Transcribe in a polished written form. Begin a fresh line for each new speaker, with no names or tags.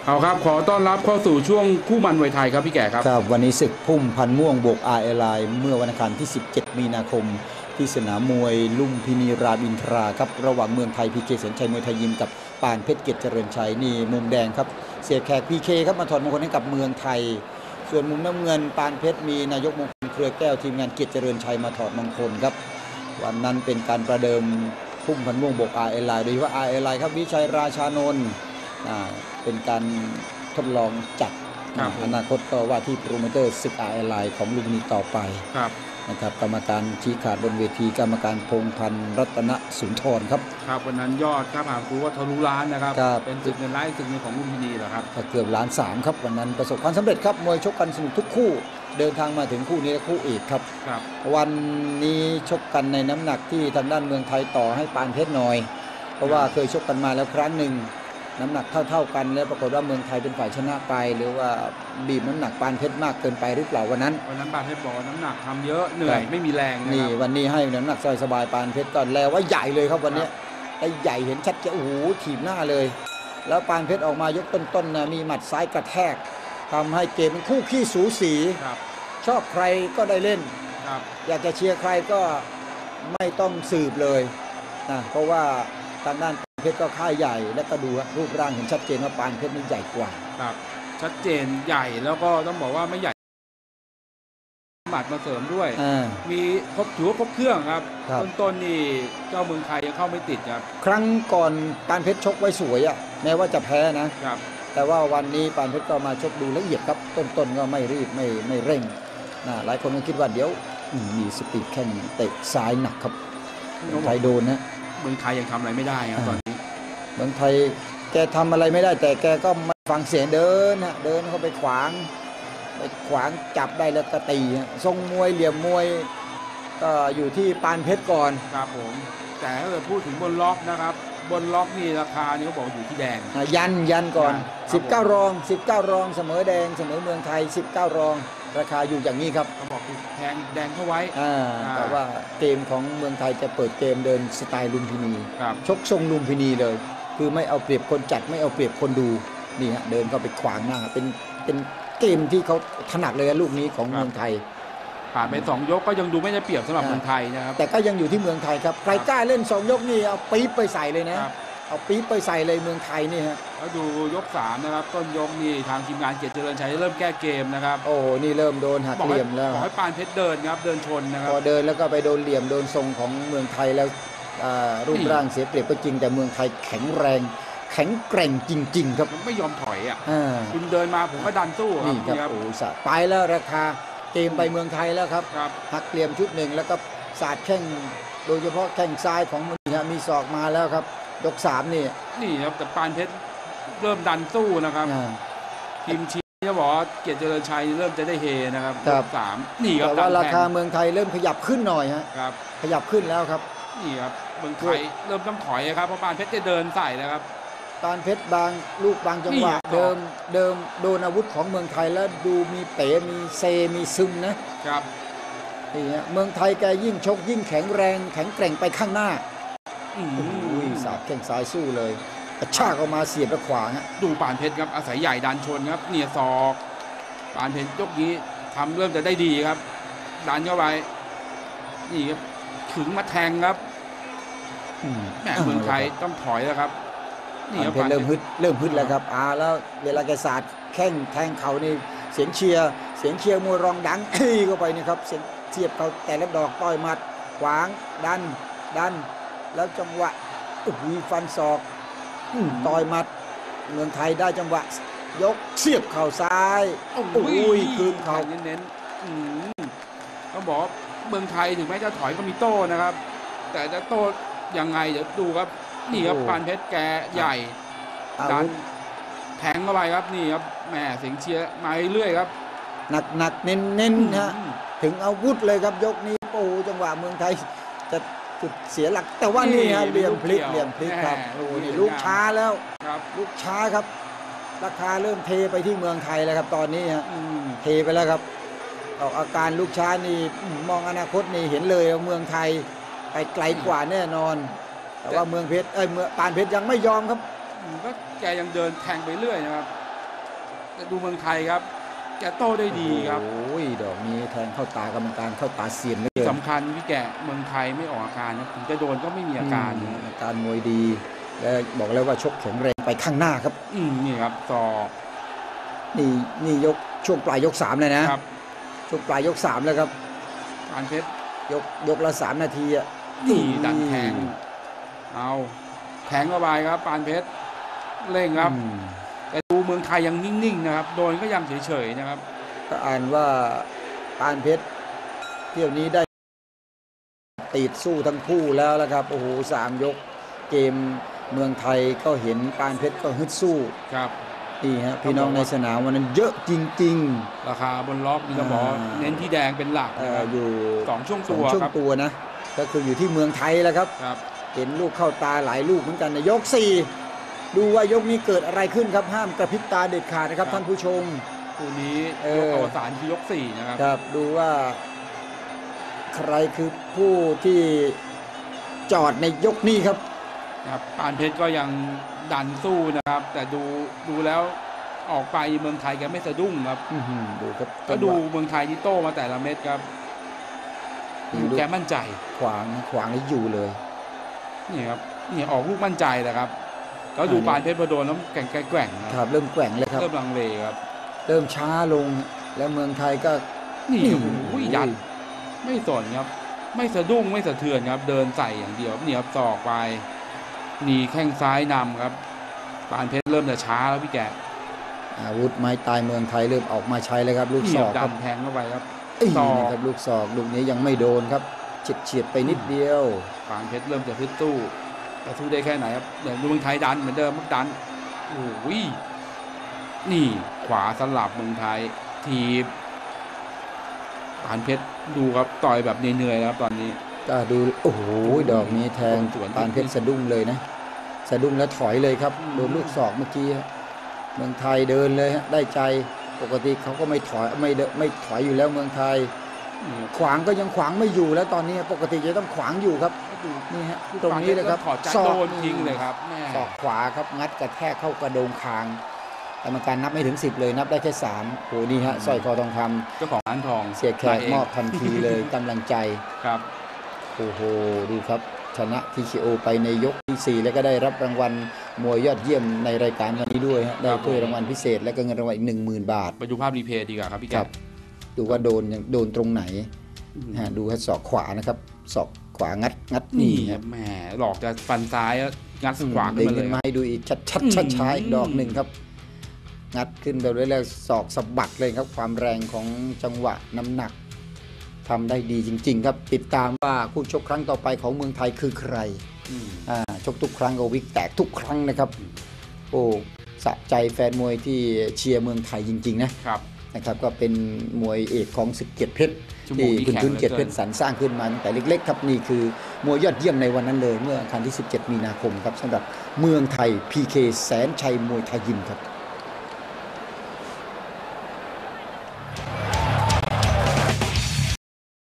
เอาครับขอต้อนรับเข้าสู่ช่วงคู่มันมวยไทยครับพี่แก่ครับ
ครับวันนี้ศึกพุ่มพันม่วงบวกRLIเมื่อวันอังคารที่ 17 มีนาคมที่สนามมวยลุมพินีรามอินทราครับระหว่างเมืองไทยพีเคแสนชัยมวยไทยยิมกับปานเพชรเกียรติเจริญชัยนี่มุมแดงครับเสียแขกพีเคครับมาถอดมงคลให้กับเมืองไทยส่วนมุมน้ำเงินปานเพชรมีนายกมงคลเครือแก้วทีมงานเกียรติเจริญชัยมาถอดมงคลครับวันนั้นเป็นการประเดิมพุ่มพันม่วงบวกRLIโดยเฉพาะRLIครับวิชัยราชานนท์เป็นการทดลองจัดอนาคตก็ว่าที่โปรโมเตอร์ศึกRLIของลุมพินีต่อไปนะครับกรรมการชี้ขาดบนเวทีกรรมการพงษ์พันธ์รัตนสุนทรครับ
วันนั้นยอดครับหากรู้ว่าทะลุล้านนะครับเป็นศึกเงินล้านศึกหนึ่งของลุมพินีเหรอครับ
เกือบล้านสามครับวันนั้นประสบความสำเร็จครับมวยชกกันสนุกทุกคู่เดินทางมาถึงคู่นี้และคู่เอกครับวันนี้ชกกันในน้ำหนักที่ทางด้านเมืองไทยต่อให้ปานเพชรหน่อยเพราะว่าเคยชกกันมาแล้วครั้งหนึ่งน้ำหนักเท่ากันแล้วปรากฏว่าเมืองไทยเป็นฝ่ายชนะไปหรือว่าบีบน้ำหนักปานเพชรมากเกินไปหรือเปล่าวันนั้น
ปานเพชรบอกน้ำหนักทำเยอะเหนื่อยไม่มีแรง
นี่วันนี้ให้น้ำหนักสบายปานเพชรก็แล้วว่าใหญ่เลยครับวันนี้ไอ้ใหญ่เห็นชัดเจนโอ้โหถีบหน้าเลยแล้วปานเพชรออกมายกต้นๆนะมีหมัดซ้ายกระแทกทำให้เกมเป็นคู่ขี้สูสีชอบใครก็ได้เล่นอยากจะเชียร์ใครก็ไม่ต้องสืบเลยนะเพราะว่าทางด้านเพชรก็ค่ายใหญ่และก็ดูรูปร่างเห็นชัดเจนว่าปานเพชรนี่ใหญ่กว่า
ครับชัดเจนใหญ่แล้วก็ต้องบอกว่าไม่ใหญ่หมัดมาเสริมด้วยมีถือว่าครบเครื่องครับต้นนี่เจ้าเมืองไทยยังเข้าไม่ติดครับ
ครั้งก่อนปานเพชรชกไว้สวยแม้ว่าจะแพ้นะครับแต่ว่าวันนี้ปานเพชรก็มาชกดูละเอียดครับต้นก็ไม่รีบไม่เร่งหลายคนก็คิดว่าเดี๋ยวมีสปีดแข้งเตะซ้ายหนักครับไทยโดนนะ
เมืองไทยยังทำอะไรไม่ได้ครับตอนนี้
เมืองไทยแกทำอะไรไม่ได้แต่แกก็ไม่ฟังเสียงเดินเข้าไปขวางจับได้แล้วก็ตีทรงมวยเหลี่ยมมวยก็อยู่ที่ปานเพชรก่อน
ครับผมแต่ถ้าเกิดพูดถึงบนล็อกนะครับบนล็อกนี่ราคานี่เขาบอกอยู่ที่แดง
ยันก่อน19 รองเสมอแดงเสมอเมืองไทย19 รองราคาอยู่อย่างนี้ครับ
เขาบอกแทงแดงเข้าไว้
แต่ว่าเกมของเมืองไทยจะเปิดเกมเดินสไตล์ลุมพินีชกทรงลุมพินีเลยคือไม่เอาเปรียบคนจัดไม่เอาเปรียบคนดูนี่เดินเข้าไปขวางหน้าเป็นเกมที่เขาถนัดเลยลูกนี้ของเมืองไทย
ผ่านไป2 ยกก็ยังดูไม่ได้เปรียบสำหรับเมืองไทยนะครับ
แต่ก็ยังอยู่ที่เมืองไทยครับใครกล้าเล่น2 ยกนี่เอาปี๊บไปใส่เลยนะเอาปี๊บไปใส่เลยเมืองไทยนี่ฮะ
แล้วดูยก3นะครับต้นยกนี่ทางทีมงานเกียรติเจริญชัยเริ่มแก้เกมนะครับ
โอ้นี่เริ่มโดนหักเหลี่ยมแล้ว
บอกให้ปานเพชรเดินครับเดินชนนะครับ
พอเดินแล้วก็ไปโดนเหลี่ยมโดนทรงของเมืองไทยแล้วรูปร่างเสียเปรียบก็จริงแต่เมืองไทยแข็งแรงแข็งแกร่งจริงๆครับ
ไม่ยอมถอยคุณเดินมาผมก็ดันสู้
นี่ครับโอ้สะไปแล้วราคาเกมไปเมืองไทยแล้วครับหักเหลี่ยมชุดหนึ่งแล้วก็สาดแข้งโดยเฉพาะแข้งซ้ายของมันมีศอกมาแล้วครับยก3นี่
ครับแต่ปานเพชรเริ่มดันสู้นะครับทีมเชียร์จะบอกเกียรติเจริญชัยเริ่มจะได้เฮนะครับยก3นี่ครับ
แต่ว่าราคาเมืองไทยเริ่มขยับขึ้นหน่อย
ครับ
ขยับขึ้นแล้วครับ
นี่ครับเมืองไทยเริ่มต้องถอยครับเพราะปานเพชรจะเดินใส่นะครับ
ปานเพชรบางลูกบางจังหวะเดิมโดนอาวุธของเมืองไทยแล้วดูมีเป๋มีเซมีซึม
นะครับ
นี่ฮะเมืองไทยแกยิ่งชกยิ่งแข็งแรงแข็งแกร่งไปข้างหน้าสาดแข้งซ้ายสู้เลยกระชากออกมาเสียบและขวาง
ดูปานเพชรครับอาศัยใหญ่ดันชนครับเนี่ยศอกปานเพชรยกนี้ทำเริ่มจะได้ดีครับดันเข้าไปนี่ครับถึงมาแทงครับแม่เมืองไทยต้องถอยแล้วครับ
นี่ครับเริ่มฮึดแล้วครับแล้วเวลาแกสาดแข้งแทงเข่านี่เสียงเชียร์มวยรองดังเข้าไปนี่ครับเสียบเขาแต่ละดอกต่อยหมัดขวางดันแล้วจังหวะฟันศอกต่อยหมัดเมืองไทยได้จังหวะยกเสียบเข่าซ้ายคืนเข่า
เน้นต้องบอกเมืองไทยถึงแม้จะถอยก็มีโต้นะครับแต่จะโต้ยังไงเดี๋ยวดูครับนี่ครับปานเพชรแกใหญ่ดันแทงเข้าไปครับนี่ครับแม่เสียงเชียร์มาเรื่อยครับ
หนักเน้นฮะถึงอาวุธเลยครับยกนี้โอ้จังหวะเมืองไทยจะจุดเสียหลักแต่ว่านี่ฮะเหลี่ยมพลิกครับโอ้นี่ลูกช้าแล้วลูกช้าครับราคาเริ่มเทไปที่เมืองไทยแล้วครับตอนนี้ฮะเทไปแล้วครับออกอาการลูกช้านี่มองอนาคตนี่เห็นเลยว่าเมืองไทยไปไกลกว่าแน่นอนแต่ว่าเมืองเพชรเมื่อปานเพชรยังไม่ยอมครับ
ก็แกยังเดินแทงไปเรื่อยนะครับแต่ดูเมืองไทยครับแกโต้ได้ดีครับ
โอ้ยดอกนี้แทงเข้าตากรรมการเข้าตาเสียนเลย
สำคัญพี่แกเมืองไทยไม่ออกอาการนะถึงจะโดนก็ไม่มีอาการนะ
อาการมวยดี และบอกแล้วว่าชกแข็งแรงไปข้างหน้าครับ
นี่ครับศอก
นี่ยกช่วงปลายยก3เลยนะครับ ช่วงปลายยก3แล้วครับ
ปานเพชร
ยกละ3 นาทีอ่ะ
นี่ดันแทงเอาแทงเข้าไปครับปานเพชรเร่งครับแต่ดูเมืองไทยยังนิ่งๆนะครับโดนก็ยังเฉยๆนะครับ
ก็อ่านว่าปานเพชรเที่ยวนี้ได้ติดสู้ทั้งคู่แล้วละครับโอ้โห3 ยกเกมเมืองไทยก็เห็นปานเพชรก็ฮึดสู้
ครับ
นี่ฮะพี่น้องในสนามวันนั้นเยอะจริง
ราคาบนล็อกนี่ก็บอกเน้นที่แดงเป็นหลักนะครับ
อยู่
2 ช่วงตัว
ช่วง
ครับ
ตัวนะก็คืออยู่ที่เมืองไทยแล้วครับ
ครับ
เห็นลูกเข้าตาหลายลูกเหมือนกันในยก4ดูว่ายกนี้เกิดอะไรขึ้นครับห้ามกระพริบตาเด็ดขาดนะครับท่านผู้ชม
คู่นี้ยกอวสานคือยก4นะครับ
ครับดูว่าใครคือผู้ที่จอดในยกนี้ครับ
ครับปานเพชรก็ยังดันสู้นะครับ แต่ดูแล้วออกไปเมืองไทยแกไม่สะดุ้งครับ
ดูครับ
ก็ดูเมืองไทยที่โต้มาแต่ละเม็ดครับแกมั่นใจ
ขวางให้อยู่เลย
นี่ครับนี่ออกลูกมั่นใจแหละครับแล้วดูปานเพชรพอโดนแล้วแกว่งๆ
ครับเริ่มแกว่งเลยครับ
เริ่มลังเลครับ
เริ่มช้าลงแล้วเมืองไทยก็
นี่โอ้ยยัดไม่สนครับ ไม่สะดุ้งไม่สะเทือนครับ เดินใส่อย่างเดียวนี่ครับศอกไปนี่แข้งซ้ายนำครับปานเพชรเริ่มจะช้าแล้วพี่แก
อาวุธไม้ตายเมืองไทยเริ่มออกมาใช้เลยครับลูกศอกครับ
ดันแทงเข้าไปครับ
ศอกครับลูกศอกลูกนี้ยังไม่โดนครับเฉียดไปนิดเดียว
ปานเพชรเริ่มจะฮึดสู้แต่สู้ได้แค่ไหนครับเดี๋ยวดูเมืองไทยดันเหมือนเดิมครับดันโอ้ยนี่ขวาสลับเมืองไทยทีบปานเพชรดูครับต่อยแบบเหนื่อยๆครับตอนนี้
ก็ดูโอ้โหดอกนี้แทง
สวน
ปานเพชรสะดุ้งเลยนะสะดุ้งแล้วถอยเลยครับโดนลูกศอกเมื่อกี้เมืองไทยเดินเลยฮะได้ใจปกติเขาก็ไม่ถอยอยู่แล้วเมืองไทยขวางก็ยังขวางไม่อยู่แล้วตอนนี้ปกติจะต้องขวางอยู่ครับนี่ฮะตรงนี้เลยครับ
ถอดใจโดนทิ้งเลยครับแม่
ศอกขวาครับงัดกระแทกเข้ากระโดงคางกรรมการนับไม่ถึง10เลยนับได้แค่3โหนี่ฮะสร้อยคอทองคำ
เจ้าของร้านทอง
เสียแขกมอบทันทีเลยกำลังใจ
ครับ
โอ้โหดูครับชนะ TKO ไปในยกที่4แล้วก็ได้รับรางวัลมวยยอดเยี่ยมในรายการวันนี้ด้วยฮะได้ถ้วยรางวัลพิเศษและก็เงินรางวัลอีก 10,000 บาท
ไปดูภาพรีเพลย์ดีกว่าครับพี่แก
ครับดูว่าโดนตรงไหนฮะดูฮะศอกขวานะครับศอกขวางัด
นี่
นี่
ค
ค
รั
รั
บบ แหมหลอกจะฟันซ้ายงัดขวาขึ้
ดึ
น
ง
มาเล
ขึ้
ย
นมาให้ดูอีกชัดช้าๆอีกดอกหนึ่งครับ งัดขึ้นแบบเรื่อยๆศอกสะบัดเลยครับความแรงของจังหวะน้ำหนักทำได้ดีจริง ๆ ครับติดตามว่าคู่ชกครั้งต่อไปของเมืองไทยคือใครชกทุกครั้งก็วิกแตกทุกครั้งนะครับโอ้สะใจแฟนมวยที่เชียร์เมืองไทยจริงๆนะครับก็เป็นมวยเอกของศึกเกียรติเพชรที่คุณทุนเกียรติเพชรสรรสร้างขึ้นมาตั้งแต่เล็กๆครับนี่คือมวยยอดเยี่ยมในวันนั้นเลยเมื่ออังคารที่17 มีนาคมครับสำหรับเมืองไทย PK แสนชัยมวยไทยยิมครับ